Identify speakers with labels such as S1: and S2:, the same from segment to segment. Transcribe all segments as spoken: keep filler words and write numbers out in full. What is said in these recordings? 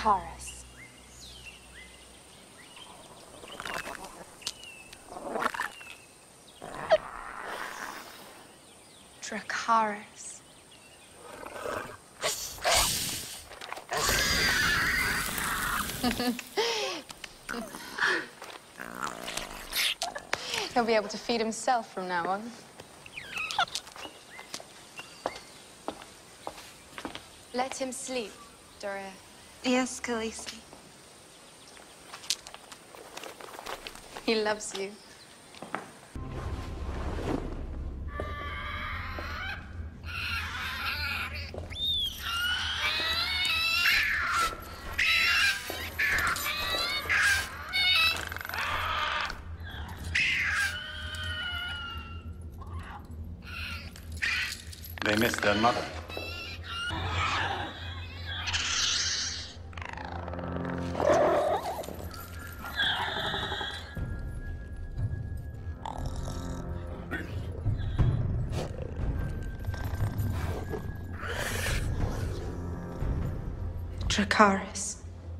S1: Dracarys. Dracarys. He'll be able to feed himself from now on. Let him sleep, Doria.
S2: Yes, Khaleesi.
S1: He loves you.
S3: They missed their mother.
S1: Dracarys.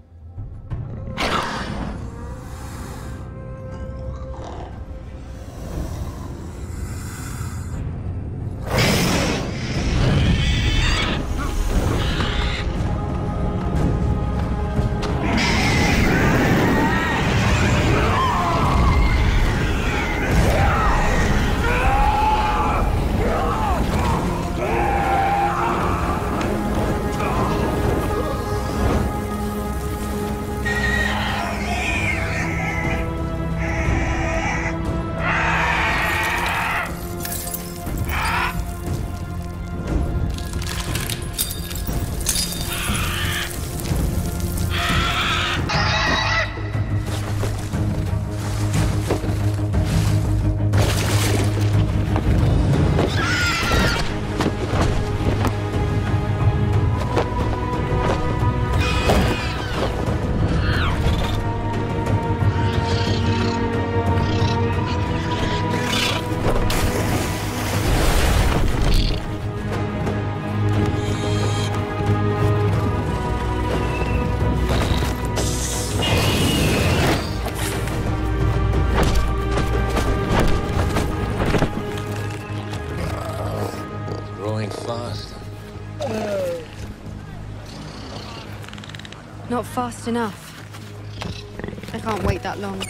S1: Not fast enough. I can't wait that long.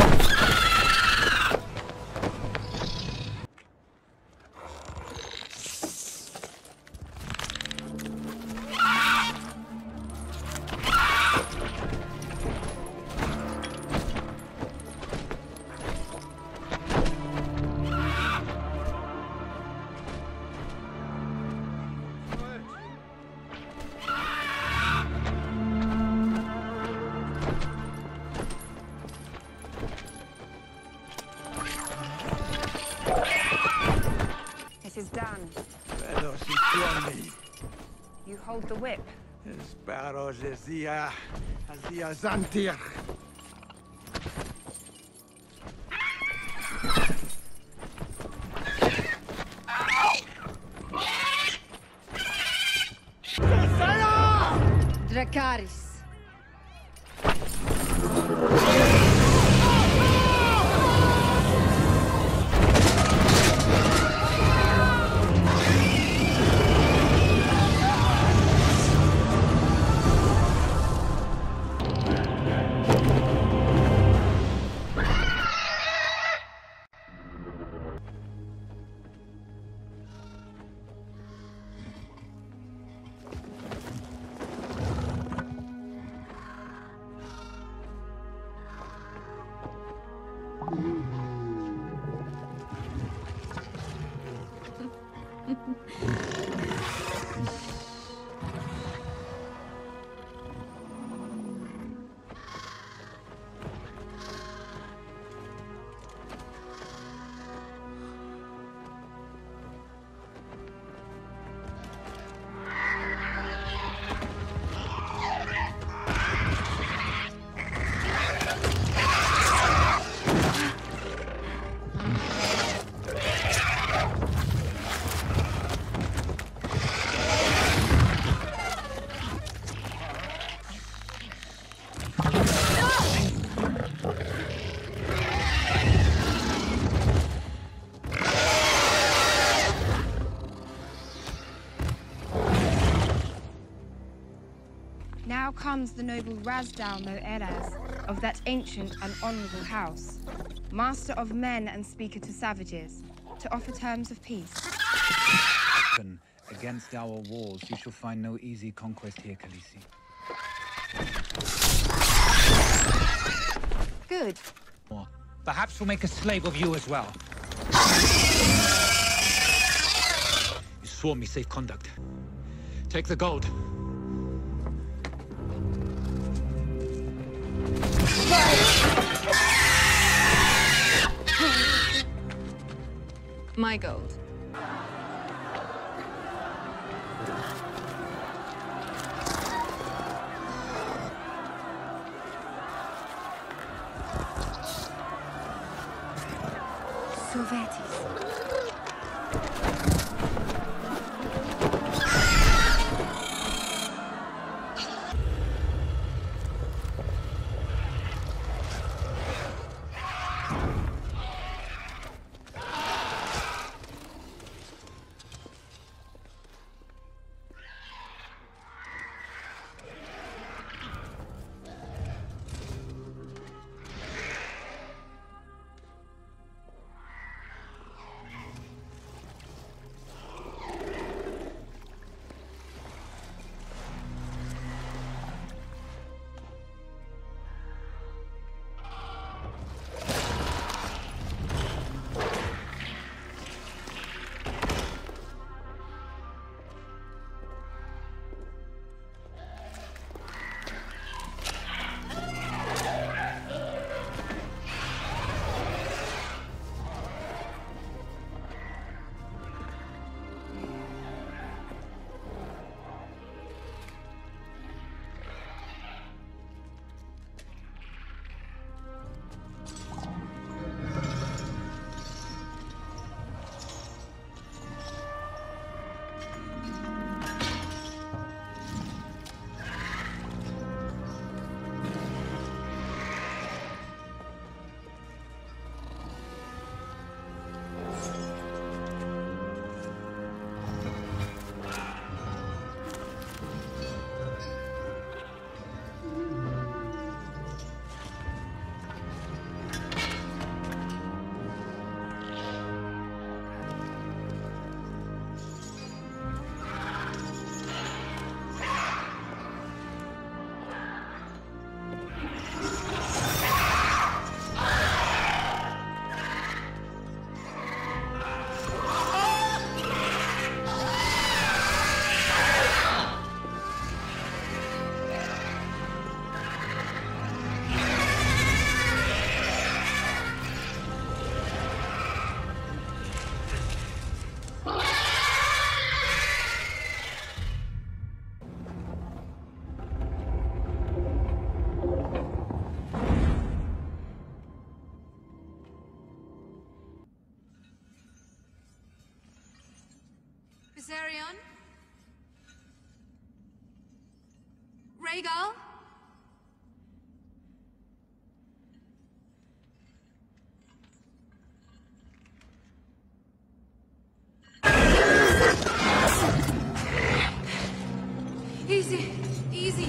S4: Is done. You hold the whip.
S5: Sparrows as the uh, as the Azantir.
S1: Dracarys.
S3: comes the noble Rhaegal no Erez of that ancient and honorable house, master of men and speaker to savages, to offer terms of peace.
S6: Against our walls, you shall find no easy conquest here, Khaleesi.
S3: Good.
S6: Perhaps we'll make a slave of you as well. You swore me safe conduct. Take the gold.
S1: My gold.
S3: Sovetis.
S2: Viserion? Rhaegal? Easy, easy, easy.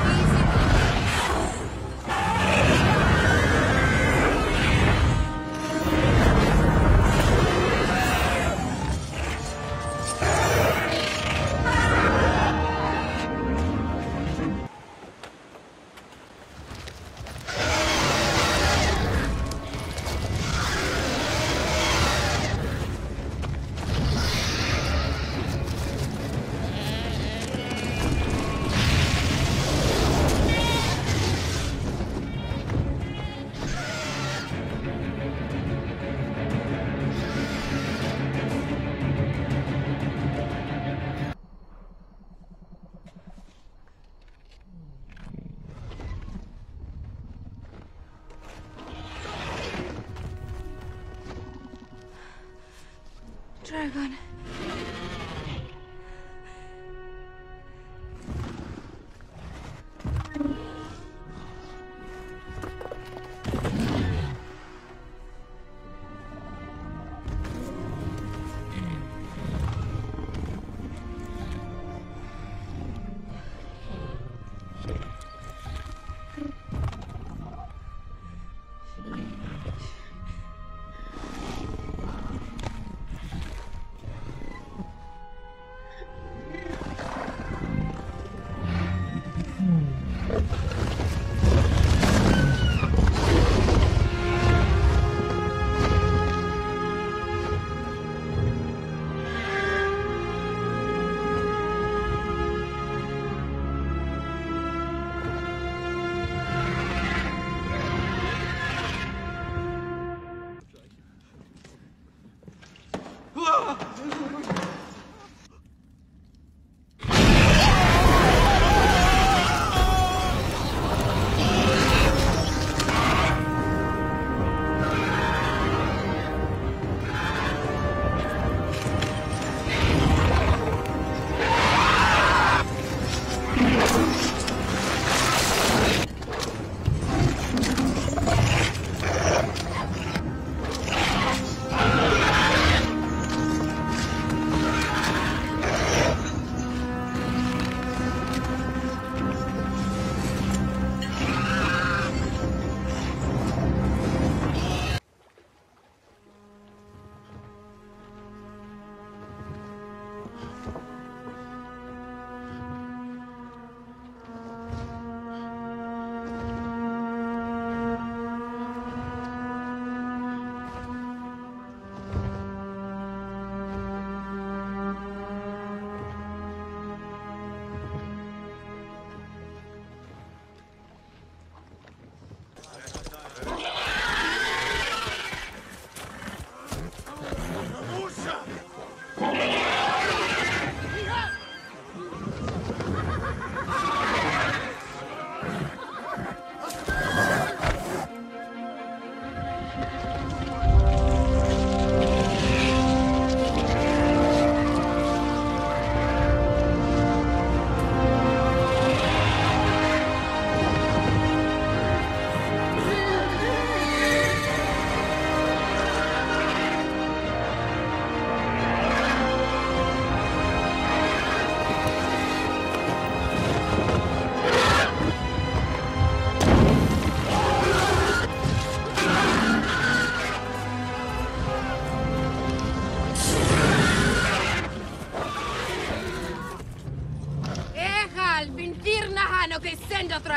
S2: Drogon.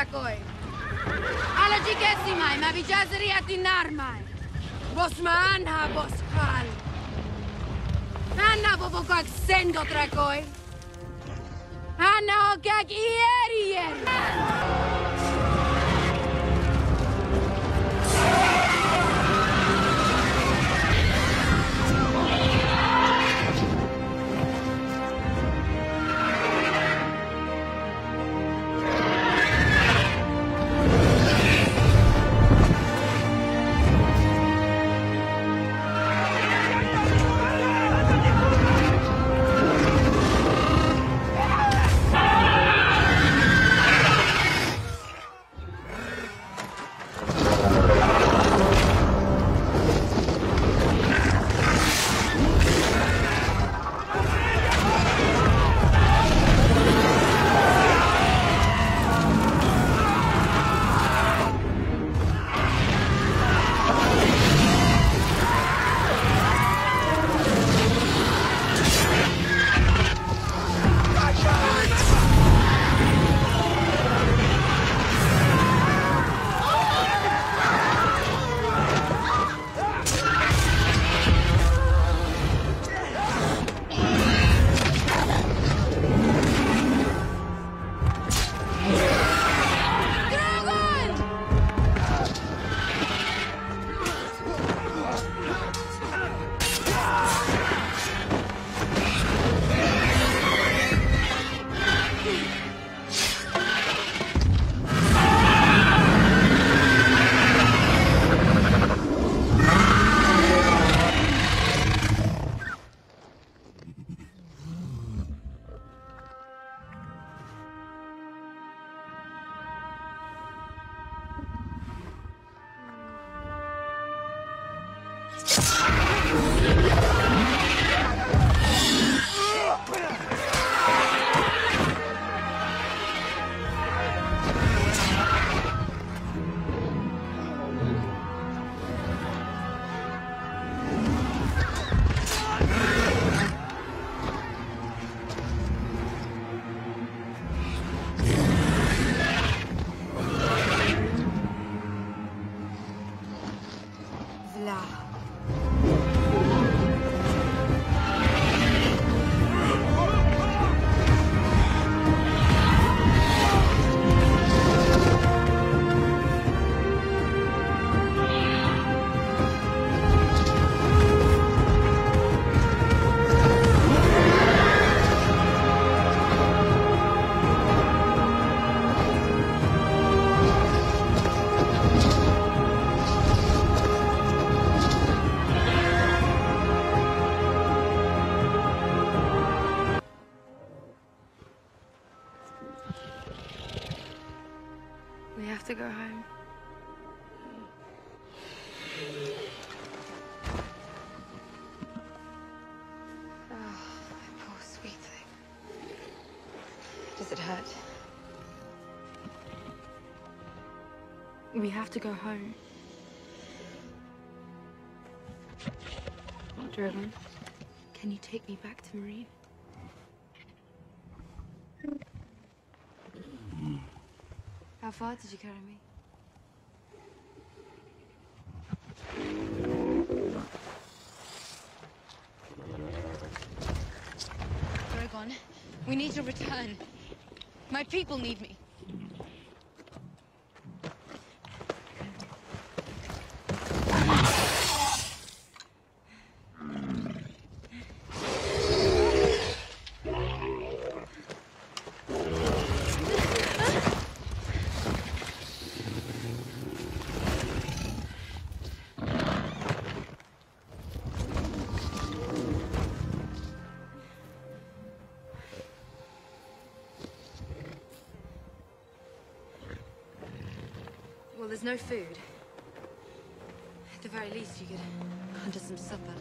S2: Drakoi. Alajigesimai, Mavijazari atinarmai. Bosmanha boskal. Anna bobogak sendo Drakoi. Anna ogak ieri ieri.
S3: We have to go home. Oh, my poor sweet thing. Does it hurt? We have to go home. Drogon, can you take me back to Marine? How far did you carry me?
S2: Drogon, we need to return. My people need me.
S3: Well, there's no food. At the very least, you could hunt us some supper.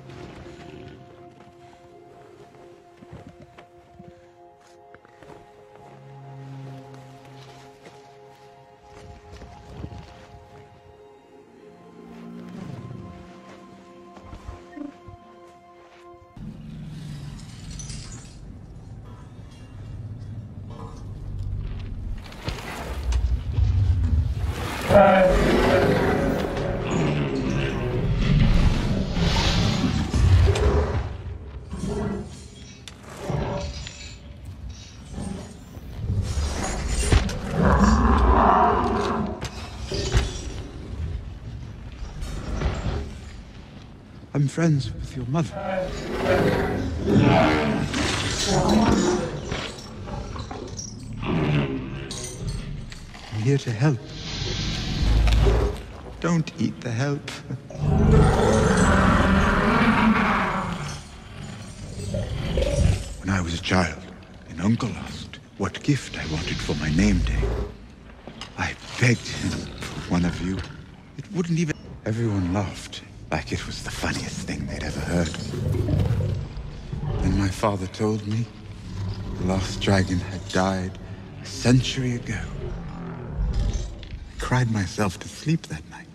S5: I'm friends with your mother. I'm here to help. Don't eat the help. When I was a child, an uncle asked what gift I wanted for my name day. I begged him for one of you. It wouldn't even... Everyone laughed, like it was the funniest thing they'd ever heard. Then my father told me the last dragon had died a century ago. I cried myself to sleep that night.